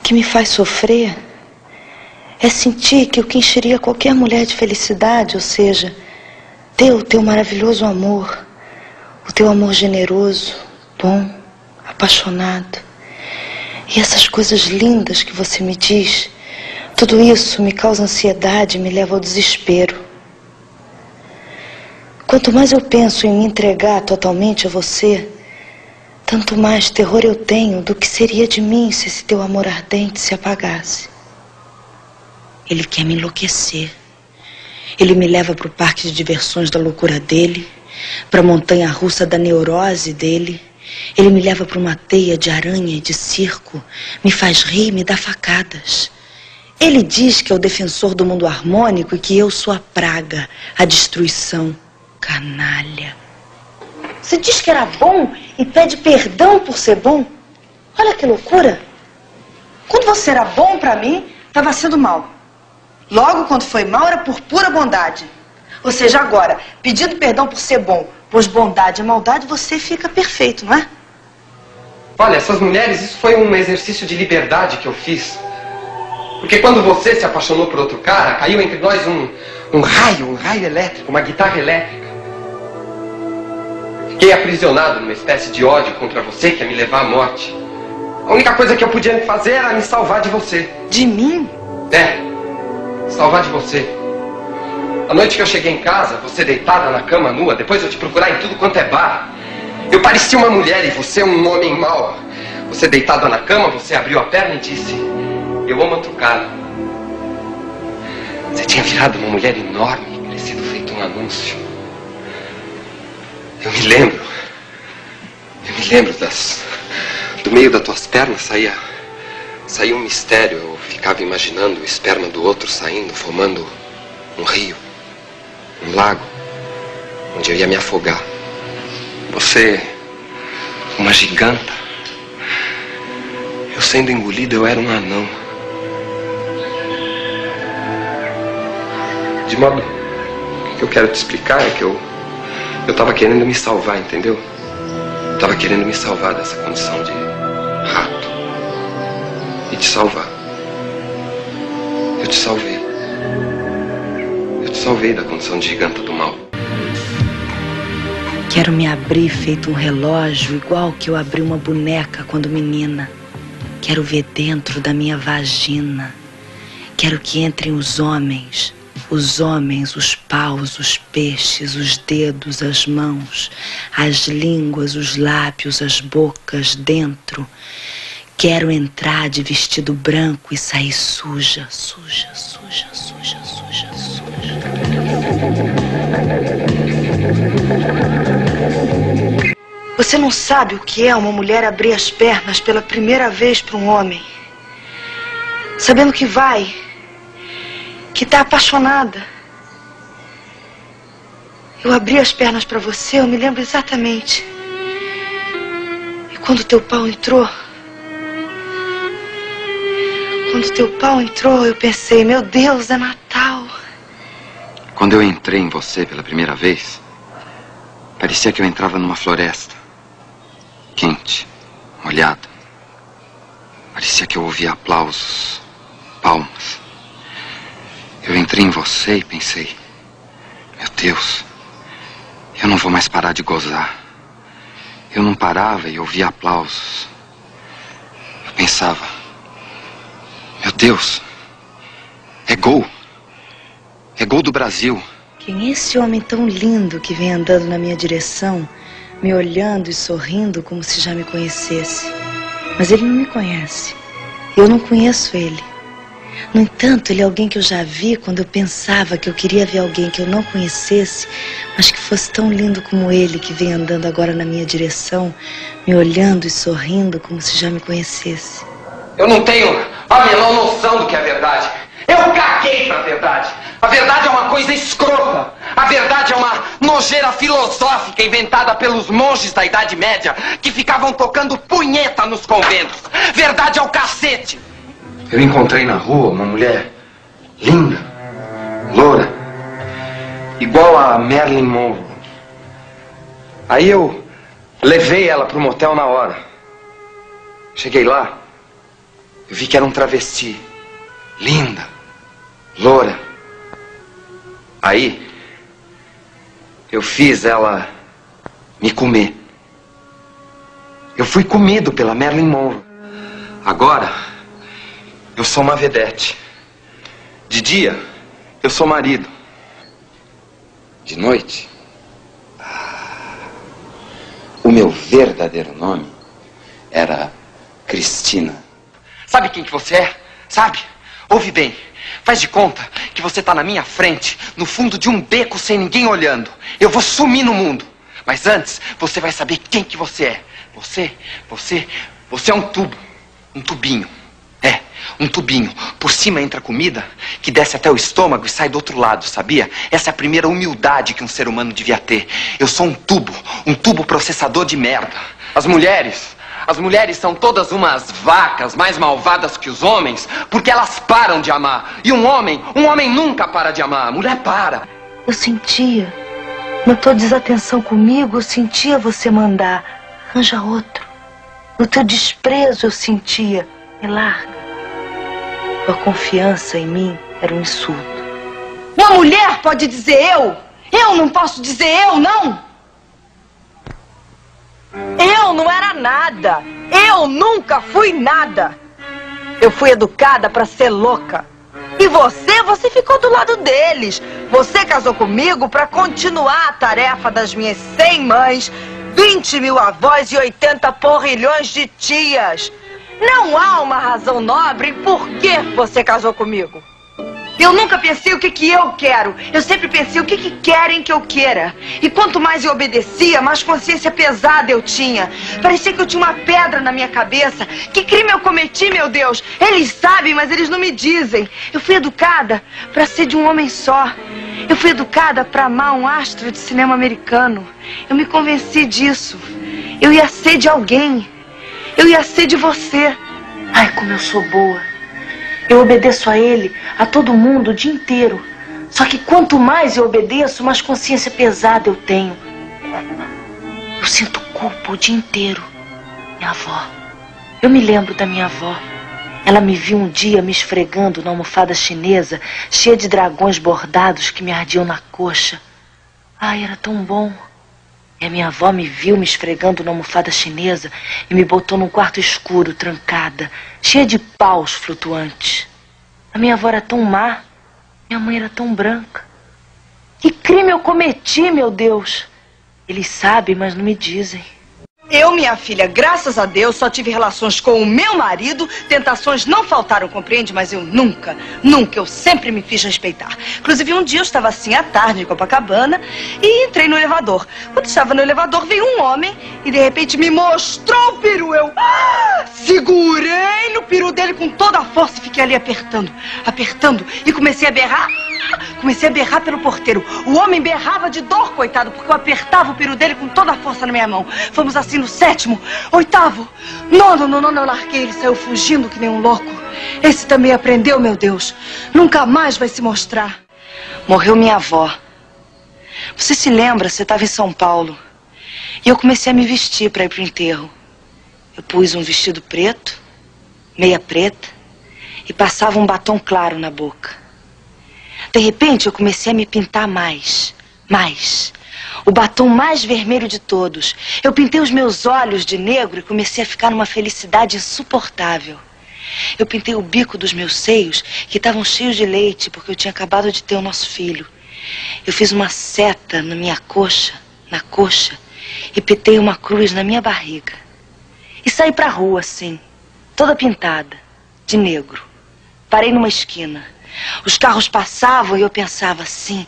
que me faz sofrer é sentir que o que encheria qualquer mulher de felicidade, ou seja, ter o teu maravilhoso amor, o teu amor generoso, bom, apaixonado. E essas coisas lindas que você me diz, tudo isso me causa ansiedade e me leva ao desespero. Quanto mais eu penso em me entregar totalmente a você, tanto mais terror eu tenho do que seria de mim se esse teu amor ardente se apagasse. Ele quer me enlouquecer. Ele me leva para o parque de diversões da loucura dele, para a montanha russa da neurose dele. Ele me leva para uma teia de aranha e de circo, me faz rir e me dá facadas. Ele diz que é o defensor do mundo harmônico e que eu sou a praga, a destruição. Canalha. Você diz que era bom e pede perdão por ser bom? Olha que loucura. Quando você era bom pra mim, estava sendo mal. Logo, quando foi mal, era por pura bondade. Ou seja, agora, pedindo perdão por ser bom, pois bondade e maldade, você fica perfeito, não é? Olha, essas mulheres, isso foi um exercício de liberdade que eu fiz. Porque quando você se apaixonou por outro cara, caiu entre nós um raio elétrico, uma guitarra elétrica. Fiquei aprisionado numa espécie de ódio contra você que ia me levar à morte. A única coisa que eu podia fazer era me salvar de você. De mim? É, salvar de você. A noite que eu cheguei em casa, você deitada na cama nua, depois eu te procurar em tudo quanto é bar. Eu parecia uma mulher e você um homem mau. Você deitada na cama, você abriu a perna e disse: eu amo outro cara. Você tinha virado uma mulher enorme, crescido feito um anúncio. Eu me lembro do meio das tuas pernas saía um mistério. Eu ficava imaginando o esperma do outro saindo, formando um rio, um lago, onde eu ia me afogar. Você, uma giganta. Eu sendo engolido, eu era um anão. De modo, o que eu quero te explicar é que eu estava querendo me salvar, entendeu? Eu estava querendo me salvar dessa condição de rato. E te salvar. Eu te salvei. Eu te salvei da condição de giganta do mal. Quero me abrir feito um relógio, igual que eu abri uma boneca quando menina. Quero ver dentro da minha vagina. Quero que entrem os homens, os paus, os peixes, os dedos, as mãos, as línguas, os lábios, as bocas dentro. Quero entrar de vestido branco e sair suja, suja, suja, suja, suja, suja. Você não sabe o que é uma mulher abrir as pernas pela primeira vez para um homem, sabendo que vai, que tá apaixonada. Eu abri as pernas para você, eu me lembro exatamente. E quando teu pau entrou, eu pensei, meu Deus, é Natal. Quando eu entrei em você pela primeira vez, parecia que eu entrava numa floresta. Quente, molhada. Parecia que eu ouvia aplausos, palmas. Eu entrei em você e pensei, meu Deus, eu não vou mais parar de gozar. Eu não parava e ouvia aplausos. Eu pensava, meu Deus, é gol. É gol do Brasil. Quem é esse homem tão lindo que vem andando na minha direção, me olhando e sorrindo como se já me conhecesse? Mas ele não me conhece. Eu não conheço ele. No entanto, ele é alguém que eu já vi quando eu pensava que eu queria ver alguém que eu não conhecesse, mas que fosse tão lindo como ele, que vem andando agora na minha direção, me olhando e sorrindo como se já me conhecesse. Eu não tenho a menor noção do que é verdade. Eu caguei pra verdade. A verdade é uma coisa escrota. A verdade é uma nojeira filosófica inventada pelos monges da Idade Média que ficavam tocando punheta nos conventos. Verdade é o cacete. Eu encontrei na rua uma mulher linda, loura, igual a Marilyn Monroe. Aí eu levei ela pro motel na hora. Cheguei lá, eu vi que era um travesti. Linda, loura. Aí, eu fiz ela me comer. Eu fui comido pela Marilyn Monroe. Agora, eu sou uma vedete. De dia, eu sou marido. De noite, o meu verdadeiro nome era Cristina. Sabe quem que você é? Sabe? Ouve bem. Faz de conta que você tá na minha frente, no fundo de um beco sem ninguém olhando. Eu vou sumir no mundo. Mas antes, você vai saber quem que você é. Você é um tubo. Um tubinho. É, um tubinho. Por cima entra comida que desce até o estômago e sai do outro lado, sabia? Essa é a primeira humildade que um ser humano devia ter. Eu sou um tubo processador de merda. As mulheres são todas umas vacas mais malvadas que os homens, porque elas param de amar. E um homem nunca para de amar. A mulher para. Eu sentia, na tua desatenção comigo, eu sentia você mandar, arranja outro. No teu desprezo eu sentia, me larga. Tua confiança em mim era um insulto. Uma mulher pode dizer eu? Eu não posso dizer eu, não? Eu não era nada. Eu nunca fui nada. Eu fui educada pra ser louca. E você ficou do lado deles. Você casou comigo pra continuar a tarefa das minhas 100 mães, 20 mil avós e 80 porrilhões de tias. Não há uma razão nobre por que você casou comigo. Eu nunca pensei o que eu quero. Eu sempre pensei o que querem que eu queira. E quanto mais eu obedecia, mais consciência pesada eu tinha. Parecia que eu tinha uma pedra na minha cabeça. Que crime eu cometi, meu Deus? Eles sabem, mas eles não me dizem. Eu fui educada para ser de um homem só. Eu fui educada para amar um astro de cinema americano. Eu me convenci disso. Eu ia ser de alguém. Eu ia ser de você. Ai, como eu sou boa. Eu obedeço a ele, a todo mundo, o dia inteiro. Só que quanto mais eu obedeço, mais consciência pesada eu tenho. Eu sinto culpa o dia inteiro. Minha avó. Eu me lembro da minha avó. Ela me viu um dia me esfregando na almofada chinesa, cheia de dragões bordados que me ardiam na coxa. Ai, era tão bom. E a minha avó me viu me esfregando na almofada chinesa e me botou num quarto escuro, trancada, cheia de paus flutuantes. A minha avó era tão má, minha mãe era tão branca. Que crime eu cometi, meu Deus? Eles sabem, mas não me dizem. Eu, minha filha, graças a Deus, só tive relações com o meu marido. Tentações não faltaram, compreende? Mas eu nunca, eu sempre me fiz respeitar. Inclusive, um dia eu estava assim, à tarde, em Copacabana, e entrei no elevador. Quando estava no elevador, veio um homem e, de repente, me mostrou o peru. Eu segurei no peru dele com toda a força e fiquei ali apertando, e comecei a berrar. Comecei a berrar pelo porteiro. O homem berrava de dor, coitado, porque eu apertava o peru dele com toda a força na minha mão. Fomos assim no 7º, 8º, 9º, eu larguei. Ele saiu fugindo que nem um louco. Esse também aprendeu, meu Deus. Nunca mais vai se mostrar. Morreu minha avó. Você se lembra, você estava em São Paulo. E eu comecei a me vestir para ir pro enterro. Eu pus um vestido preto, meia preta, e passava um batom claro na boca. De repente, eu comecei a me pintar mais. O batom mais vermelho de todos. Eu pintei os meus olhos de negro e comecei a ficar numa felicidade insuportável. Eu pintei o bico dos meus seios, que estavam cheios de leite, porque eu tinha acabado de ter o nosso filho. Eu fiz uma seta na minha coxa, e pintei uma cruz na minha barriga. E saí pra rua, assim, toda pintada, de negro. Parei numa esquina. Os carros passavam e eu pensava, sim.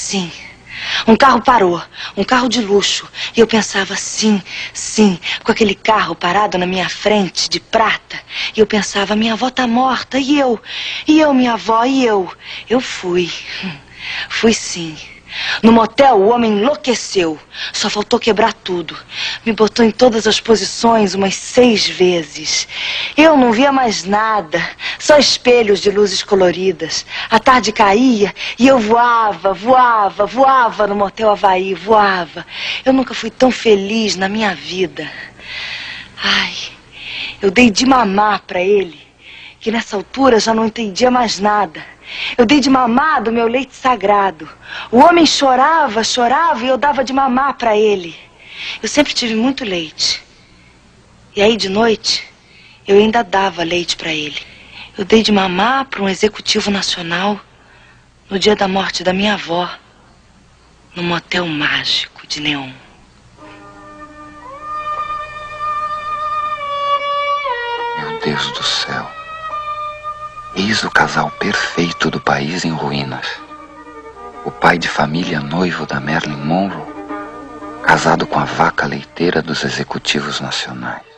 Um carro parou, um carro de luxo. E eu pensava, sim. Com aquele carro parado na minha frente, de prata. E eu pensava, minha avó tá morta. E eu, minha avó, e eu. Eu fui sim. No motel, o homem enlouqueceu. Só faltou quebrar tudo. Me botou em todas as posições umas 6 vezes. Eu não via mais nada. Só espelhos de luzes coloridas. A tarde caía e eu voava no motel Havaí. Voava. Eu nunca fui tão feliz na minha vida. Ai, eu dei de mamar pra ele. que nessa altura já não entendia mais nada. Eu dei de mamar do meu leite sagrado. O homem chorava, chorava e eu dava de mamar para ele. Eu sempre tive muito leite. E aí de noite, eu ainda dava leite para ele. Eu dei de mamar para um executivo nacional no dia da morte da minha avó, num motel mágico de neon. Meu Deus do céu. Eis o casal perfeito do país em ruínas. O pai de família noivo da Marilyn Monroe, casado com a vaca leiteira dos executivos nacionais.